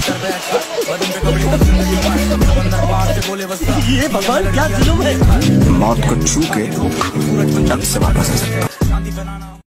ये भगवान क्या जुल्म है। मौत को छू के तब से वापस आ सकता।